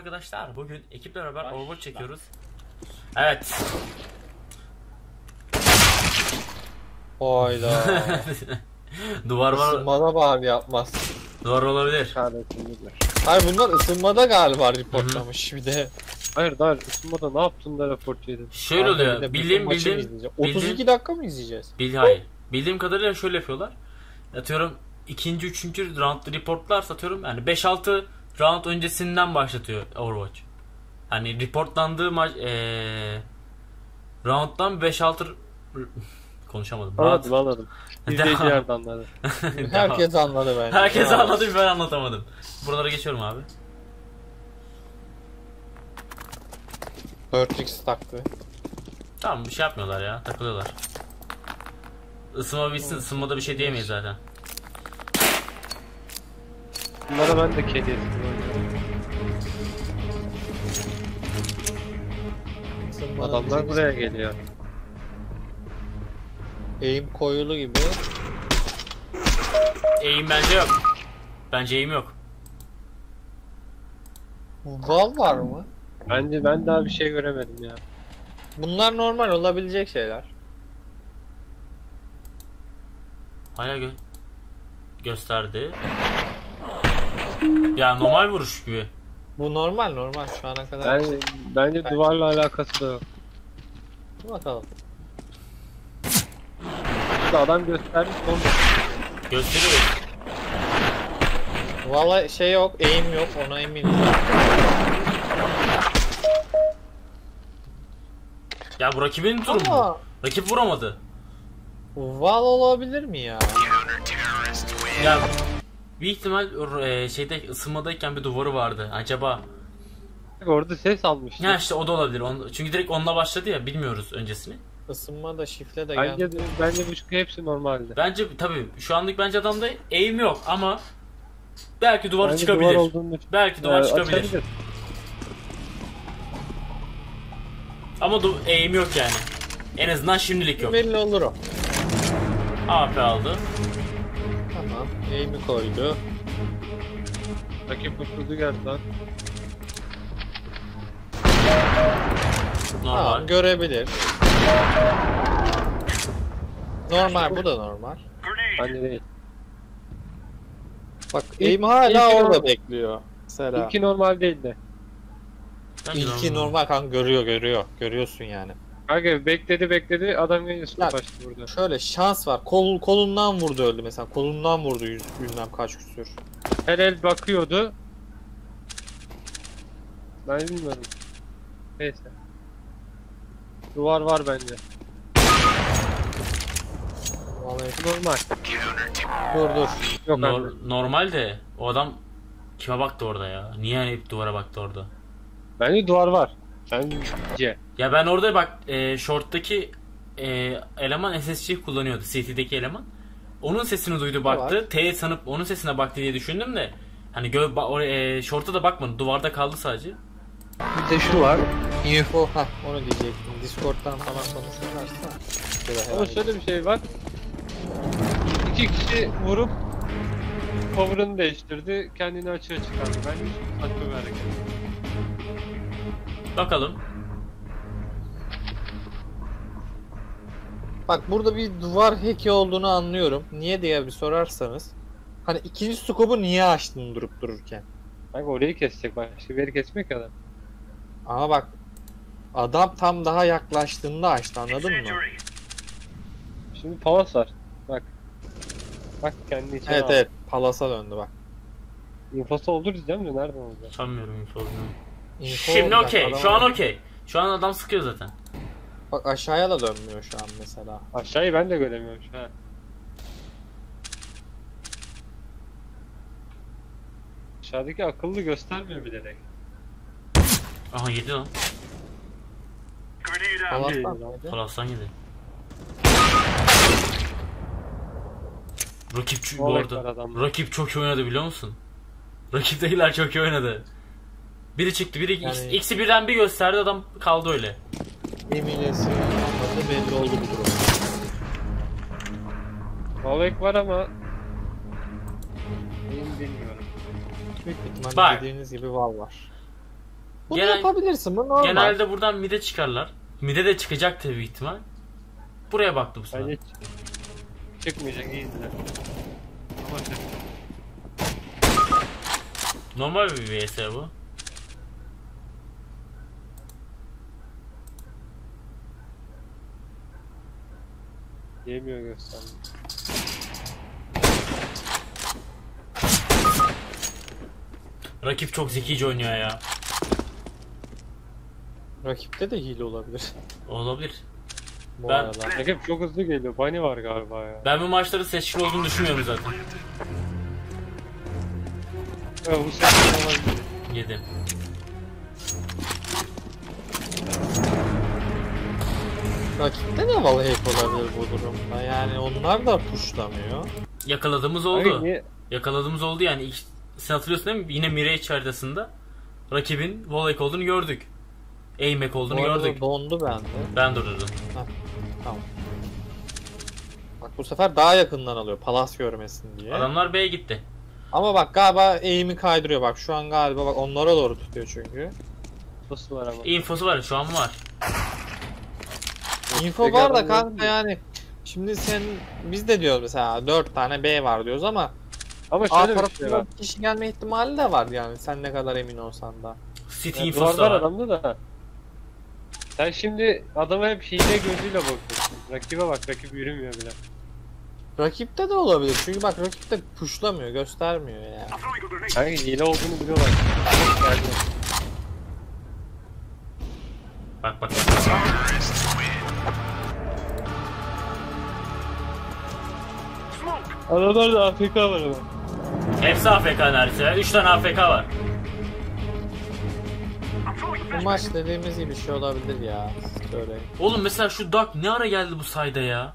arkadaşlar. Bugün ekiple beraber Overwatch çekiyoruz. Evet. Hayda. Duvar var. Isınmada bari yapmaz. Duvar olabilir. Hayır bunlar ısınmada galiba reportlamış bir de. Hayır ısınmada ne yaptın da report yedin? Şöyle oluyor. Bildiğim 32 dakika mı izleyeceğiz? Hayır. Bildiğim kadarıyla şöyle yapıyorlar. Atıyorum ikinci, üçüncü round reportlar satıyorum. Yani 5-6 round öncesinden başlatıyor Overwatch. Hani reportlandığı round'dan 5-6 konuşamadım. Anladım. İzleyiciler de anladı. Herkes anladı bence. Herkes anladı, ben anlatamadım. Buralara geçiyorum abi. 4x taktı. Tamam, bir şey yapmıyorlar ya, takılıyorlar. Isınma bitsin, ısınmada bir şey diyemeyiz zaten. Bunlara ben de kedi ettim. Adamlar buraya geliyor. Eğim koyulu gibi. Eğim bence yok. Bence eğim yok. Val var mı? Bence ben daha bir şey göremedim ya. Bunlar normal olabilecek şeyler. Hala gösterdi. Ya normal vuruş gibi. Bu normal şu ana kadar. Bence duvarla alakası da yok. Dur bakalım. İşte adam göstermiş onu. Gösteriyor. Valla şey yok, eğim yok, ona eminim. Ya bu rakibin turu mu? Rakip vuramadı. Val olabilir mi ya? Ya büyük ihtimal şeyde ısınmadayken bir duvarı vardı. Acaba Orada ses almış. ya işte o da olabilir. Çünkü direkt onunla başladı ya, bilmiyoruz öncesini. Isınma da şifle de geldi. Bence bu çünkü hepsi normaldi. Bence tabii şu anlık bence adamda eğim yok ama belki duvarı bence çıkabilir. Duvar belki duvar çıkabilir. Açabilir. Ama eğim yok yani. En azından şimdilik yok. Belli olur o. AP aldı. Tamam, eğimi koydu. Rakip kurtuldu geldi lan. Normal. Tamam, görebilir. Normal, bu da normal. Bence değil. Bak, eğim hala orada bekliyor. Mesela. İlki normal değildi. Bence İlki normal kanka, görüyor. Görüyorsun yani. Kanka bekledi adam yine Ya, başladı burada. Şöyle şans var. Kolundan vurdu, öldü mesela. Kolundan vurdu bilmem kaç küsür. Her el bakıyordu. Ben bilmiyorum. Neyse. Duvar var bence. Vallahi Normal. dur. Yok bence. Normal de o adam kime baktı orada ya? Niye hep duvara baktı orada? Bence duvar var. Bence. Ya ben orada bak short'taki eleman SSG kullanıyordu. CT'deki eleman. Onun sesini duydu, baktı. T sanıp onun sesine baktı diye düşündüm de hani short'a da bakmadı. Duvarda kaldı sadece. Bir de şu var. Info. Onu diyecektim. Discord'dan falan konuşurlarsa. Ama şöyle bir şey var. İki kişi vurup cover'ını değiştirdi. Kendini açığa çıkardı. Bence çok saçma bir hareket. Bakalım. Bak, burada bir duvar hack'i olduğunu anlıyorum. Niye diye bir sorarsanız. Hani ikinci scope'u niye açtın durup dururken? Kanka orayı kesecek. Başka bir yeri kesmek adam. Ama bak, adam tam daha yaklaştığında açtı, anladın mı? Şimdi palas var. Bak. Bak kendi içine al. Evet, Palas'a döndü bak. İnfosu olur diyeceğim de nereden olacak? Sanmıyorum info olduğunu. Info Şimdi olacak, okey. adam Şu an var. okey. Şu an adam sıkıyor zaten. Bak, aşağıya da dönmüyor şu an mesela. Aşağıyı ben de göremiyorum şu an. Aşağıdaki akıllı göstermiyor bilerek. Aha, yedi lan. Palas'tan mıydı? Palas'tan yedi. Bu Molek var arada adamda. rakip çok iyi oynadı, biliyor musun? Rakiptekiler çok iyi oynadı. Biri çıktı, biri Yani- ikisi birden bir gösterdi, adam kaldı öyle. Eminesi olmadı, belli oldu bu durum. Molek var ama benim bilmiyorum. Büyük ihtimalle Bak. dediğiniz gibi Val var. Bunu yapabilirsin, bu normal. Genelde buradan mid'e çıkarlar. Mid'e de çıkacak tabii büyük ihtimal. Buraya baktı bu sefer. Bence çıkmayacak, iyidir. Normal bir VS bu. Yemiyor gösterdi. Rakip çok zekice oynuyor ya. Rakipte de hile olabilir. Olabilir. Bu Ben- arada. Rakip çok hızlı geliyor. Bunny var galiba ya. Ben bu maçların seçkin olduğunu düşünmüyorum zaten. Ya bu sefer olabilir. Yedim. Rakipte de vallahi hack olabilir bu durumda. Yani onlar da pushlamıyor. Yakaladığımız Hayır, oldu. niye? Yakaladığımız oldu yani. Sen hatırlıyorsun değil mi? Yine Mirage haritasında rakibin wallhack olduğunu gördük. Aim hack olduğunu Bu arada gördük. dondu bende. Ben durdurdum. Tamam. Bak bu sefer daha yakından alıyor palas görmesin diye. Adamlar B'ye gitti. Ama bak galiba aim'i kaydırıyor, bak şu an galiba bak onlara doğru tutuyor çünkü. Nasıl var ama? Infosu var şu an var. Info var da kanka yani. Şimdi biz de diyoruz mesela 4 tane B var diyoruz ama Ama A şöyle bir şey tarafından var. kişi gelme ihtimali de var yani sen ne kadar emin olsan da. City Yani infosu da duvarlar var. adamda da. Sen şimdi adama hep hile gözüyle bakıyorsun. Rakibe bak, rakip yürümüyor bile. Rakipte de olabilir çünkü bak rakipte pushlamıyor, göstermiyor yani. Kanka hile olduğunu biliyorlar. Geldi. Bak bak bak. Adamlarda AFK var ama. Hepsi AFK neredeyse. 3 tane AFK var. Bu maç dediğimiz gibi bir şey olabilir ya. Söyleyin. Oğlum mesela şu Duck ne ara geldi bu sayda ya?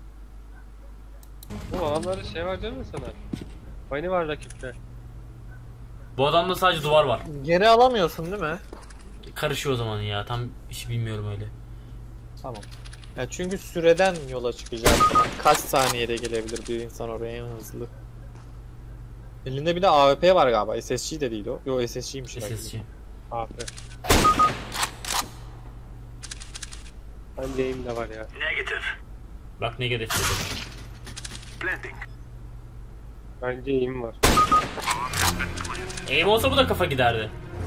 Bu adamlarda şey var değil mi sana? Bunny var rakipte. Bu adamda sadece duvar var. Geri alamıyorsun değil mi? Karışıyor o zaman ya. Tam hiç bilmiyorum öyle. Tamam. Ya çünkü süreden yola çıkacak. Kaç saniyede gelebilir bir insan oraya en hızlı? Elinde bir de AWP var galiba. SSG de değil o. Yo SSG'ymiş. SSC. AP. Bence aim de var ya. Bak ne gerek dedi. Bence aim var. Aim olsa bu da kafa giderdi.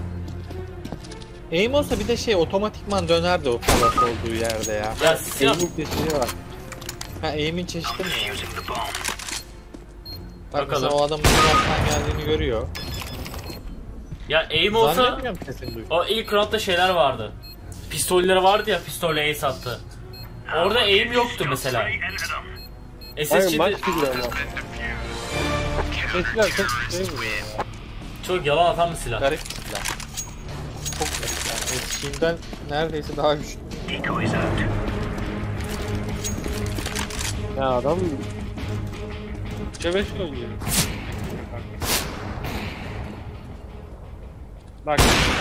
Aim olsa bir de şey otomatikman dönerdi o palas olduğu yerde ya. Ya silah Aim'in çeşidi var. Ha aim'in çeşidi mi ya? Bak Bakalım. mesela o adamın taraftan geldiğini görüyor. ya aim olsa Zannetmiyorum sesini duyuyor. o ilk roundda şeyler vardı. Pistolleri vardı ya, pistolle ace attı. Orada aim yoktu mesela. Hayır SSC'de maç gidiyor ama. Sesler çok şey vuruyor ya. çok yalan atan bir silah. Garip bir silah. Çok garip yani. SSG'den neredeyse daha güçlü. Ya adam 3'e 5 oynuyor. Bak.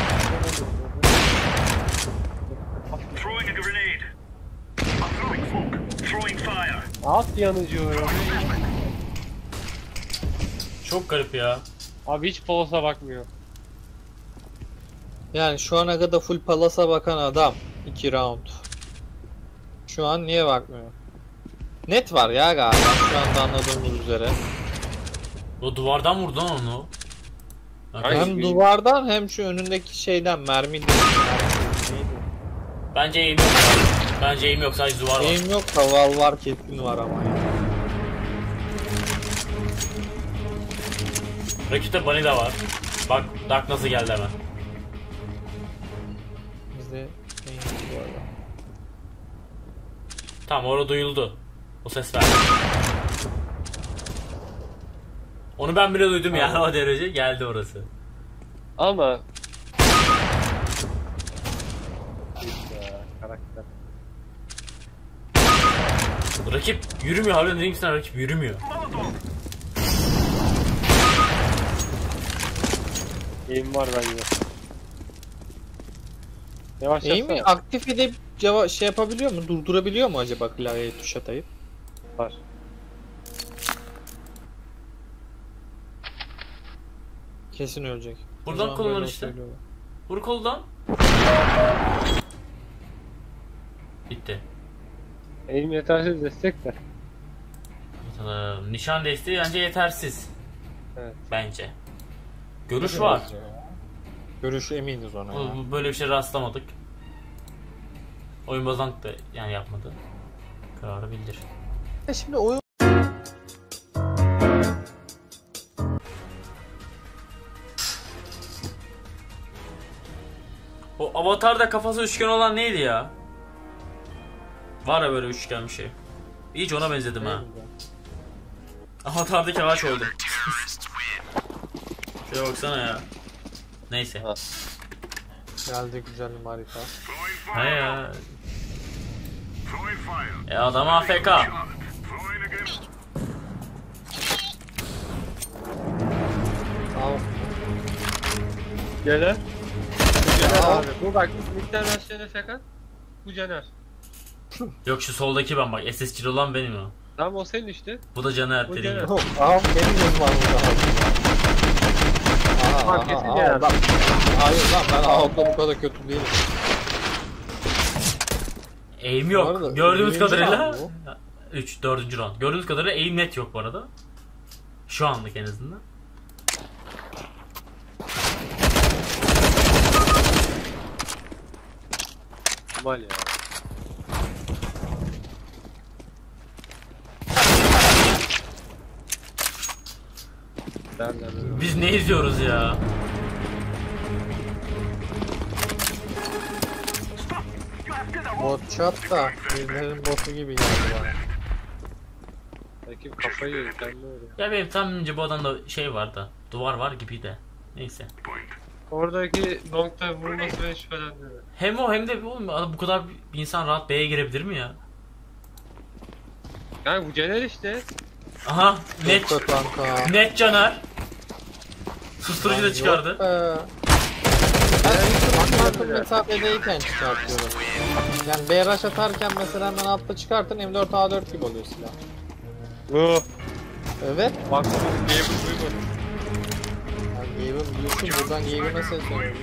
Throwing a grenade. I'm throwing smoke. Throwing fire. At yanıcı ya. Çok garip ya. Abi hiç polosa bakmıyor. Yani şu ana kadar full palas'a bakan adam 2 round. Şu an niye bakmıyor? Net var ya galiba şu anda anladığımız üzere. O duvardan vurdu lan onu. Hayır. Hem duvardan hem şu önündeki şeyden mermi değil. Bence aim yok. Bence aim yok, sadece duvar var. Aim yok, kaval var, keskin var ama ya. Rakipte Bunny de var. Bak Duck nasıl geldi hemen. Bizde aim yok bu arada. Tamam orada duyuldu. O ses verdi. Onu ben bile duydum ya o derece geldi orası. Ama ya, karakter. Rakip yürümüyor, harbiden dediğim sana rakip yürümüyor. Aim var bence. Yavaş Aim'i yapsana. aktif edip şey yapabiliyor mu? Durdurabiliyor mu acaba klavyeye tuş atayıp? Var. Kesin ölecek. Buradan O zaman kullanır böyle işte. söylüyorlar. Vur koldan. Bitti. Eğim yetersiz destek de. Nişan desteği bence yetersiz. Evet. Bence. Görüş var. Görüş eminiz ona ya. Böyle bir şey rastlamadık. Oyun bozanlık da yani yapmadı. Kararı bildir. Şimdi oyun O Avatar'da kafası üçgen olan neydi ya? Var ya böyle üçgen bir şey. İyice ona benzedim ha. Avatar'daki ağaç oldum. Şuraya baksana ya. Neyse. geldi güzel bir harita. He ya. Throwing fire. Adam AFK. Throwing again. Tamam. Caner. Bu Caner Aa. abi. Bu bak miktar aşağıya fakat. Bu Caner. Yok şu soldaki ben bak. SSC'li olan benim o. Tamam o senin işte. Bu da Caner Bu dediğim Caner. gibi. Yok, aha benim uzmanlığım daha. Fark etsin ya. Bak. Hayır lan ben Ahok'ta bu kadar kötü değilim. Aim Bu yok. arada Gördüğümüz birinci kadarıyla round 3 4. round. Gördüğümüz kadarıyla aim net yok bu arada. Şu anlık en azından. Normal ya. Nereden? Biz ne izliyoruz ya? Bot chat da birilerinin botu gibi geldi bana. Rakip kafayı yedi kendi öyle. Ya benim tahminimce bu adamda şey var da. Duvar var gibi de. Neyse. Oradaki nokta vurması beni şüphelendiriyor. Hem o hem de oğlum bu kadar bir insan rahat B'ye girebilir mi ya? Yani bu Caner işte. Aha net Çok kötü kanka. net Caner. Susturucu da çıkardı. Yok be. Ben yakın mesafedeyken çıkartıyorum. Yani BRH atarken mesela hemen altta çıkartın M4 A4 gibi oluyor silah. Bu. Evet. Bak bu game bu. Yani Gabe'ın biliyorsun buradan Gabe'e sesleniyorum.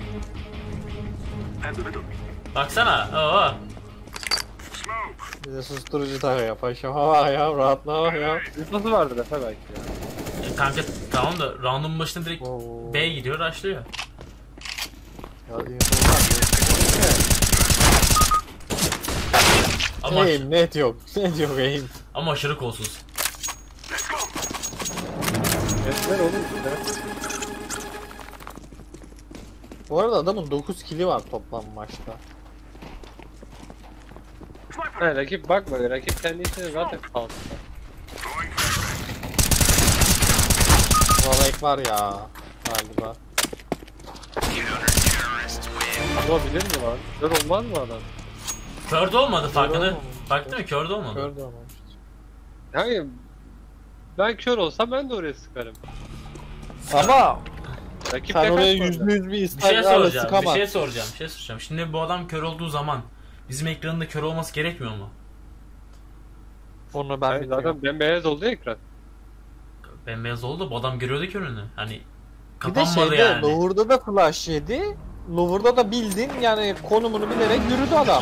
And the middle. Baksana. Oo. Smoke. Bize susturucu da ya paşam. Ha ya rahatla ya. Nasıl vardı Efe belki ya. Kanka tamam da round'un başında direkt Oo. B'ye gidiyor, rushlıyor. Ya insanlar Ama aim net yok. Net yok aim. ama aşırı kolsuz. Let's go. Etler olur işte. Bu arada adamın 9 kill'i var toplam maçta. Sniper. Ha rakip bakma rakip kendi içinde zaten kaldı. Throwing fire. Valek var ya galiba. Olabilir mi lan? Kör olmaz mı adam? Körde olmadı farkını. olmamış. Baktın mı körde olmadı. Kör de olmamış. Yani ben kör olsam ben de oraya sıkarım. Ama Rakip sen de oraya kaçmadı. %100 bir Bir şey İspanyol'la soracağım. Bir sıkamaz. şey soracağım. Bir şey soracağım. Şimdi bu adam kör olduğu zaman bizim ekranında kör olması gerekmiyor mu? Onu ben Yani bilmiyorum. zaten bembeyaz oldu ya ekran. Bembeyaz oldu da bu adam görüyordu körünü. Hani Bir de kapanmadı şeyde yani. Lower'da da flash yedi. Lower'da da bildin yani konumunu bilerek yürüdü adam.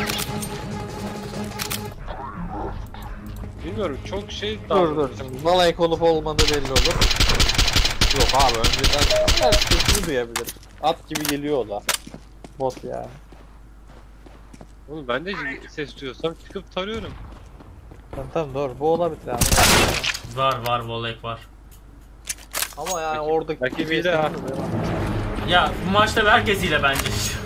Bilmiyorum çok şey Dur şimdi Valek olup olmadığı belli olur. Yok abi önceden her sesini duyabilir. At gibi geliyor o da. Bot yani. Oğlum ben de ses duyuyorsam çıkıp tarıyorum. Tamam doğru bu olabilir abi. Var volek var. Ama yani Rakip- oradaki rakip bir iyi de ha. Ya bu maçta herkes ile bence.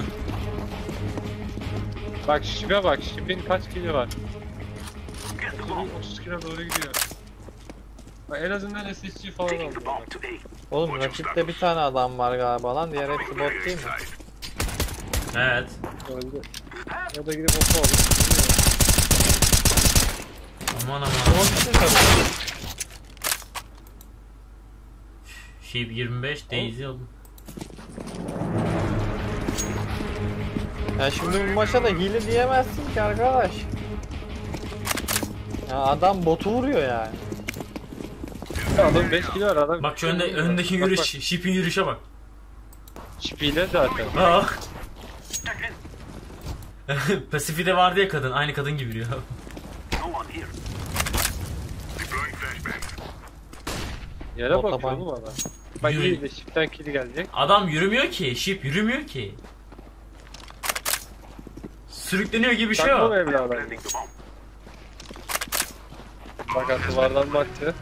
Bak şipe bak şipin kaç kilo var? Get the bomb. 30 kilo doğru gidiyor. Bak en azından SSG falan Taking aldı. the bomb to A. Oğlum rakipte bir tane adam var galiba lan diğer hepsi bot değil mi? Evet. Öldü. O da gidip oku aldı. Aman aman. Sheep 25 Daisy oldu. Ya şimdi bu maça da hile diyemezsin ki arkadaş. Ya adam botu vuruyor yani. Adam 5 kilo var adam. Bak şu öndeki Bak, yürüyüş, bak. Sheep'in yürüyüşe bak. Çipiyle zaten. Aa. Pasifi'de vardı ya kadın. Aynı kadın gibi yürüyor. No one here. Deploying flashbang. Yere Bota bakıyor bak. oğlum adam. Bak Yürü. iyi de şipten kili gelecek. Adam yürümüyor ki. Şip yürümüyor ki. Sürükleniyor gibi bir şey Takma o. mı evladım? Planting the bomb. Bak duvardan baktı.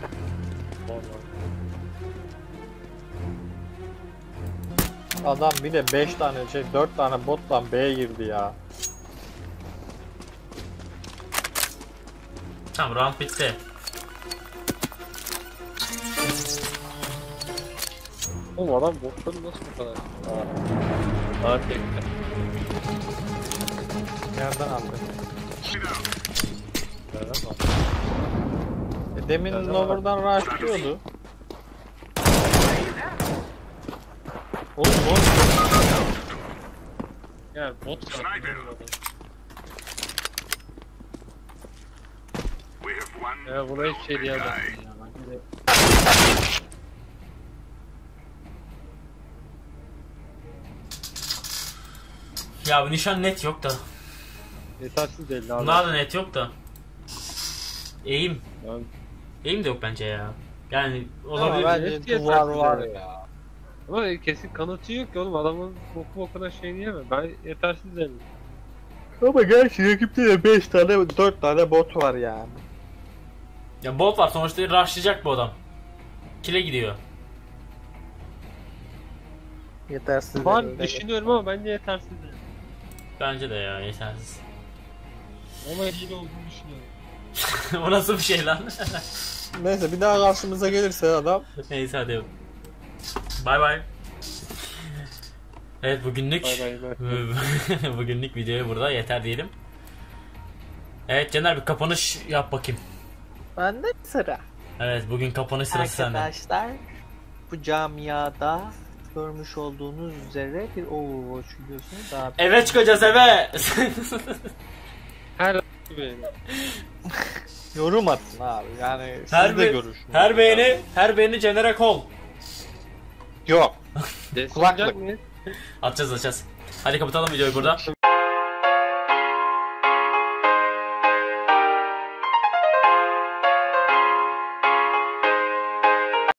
Adam bir de 5 tane 4 tane botla B'ye girdi ya. Tamam, round bitti. Oğlum adam botları nasıl bu kadar? Aa tekte. Nereden aldı? Nereden bak? Demin Nereden Lower'dan rushlıyordu. Oğlum bot. Yani bot Sniper. We have one. ya buna hiçbir şey diyemem. Ya bu nişan net yok da. Yetersiz değil abi. Bunlar da net yok da. Eğim. Yani Eğim de yok bence ya. Yani Ama olabilir. bence Yetersiz duvar var yani. ya. ama kesin kanıtı yok ki oğlum adamın bokuna şeyini yeme. Ben yetersiz değilim. Ama gerçi rakipte de 5 tane 4 tane bot var yani. Ya bot var sonuçta, rushlayacak bu adam. Kile gidiyor. Yetersiz. Var elinde. düşünüyorum ama bence yetersiz değil. Bence de ya, yetersiz. Ama iyi olduğunu düşünüyorum. O nasıl bir şey lan? Neyse bir daha karşımıza gelirse adam Neyse hadi. Bay bay. Evet, bugünlük Bay bay. bugünlük videoya burada yeter diyelim. Evet Caner, bir kapanış yap bakayım. bende sıra. Evet, bugün kapanış sırası sende. Arkadaşlar bu camiada görmüş olduğunuz üzere bir Overwatch videosunu daha Eve çıkacağız, eve. Her beğeni. yorum atın abi yani siz Her de be- görüşün. her beğeni Caner'e kol. Yok. Kulaklık mı? Atacağız. Hadi kapatalım videoyu burada.